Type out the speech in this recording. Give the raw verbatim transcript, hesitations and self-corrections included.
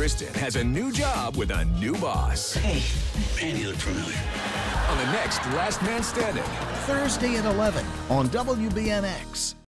Kristen has a new job with a new boss. Hey, man, you look familiar. On the next Last Man Standing. Thursday at eleven on W B N X.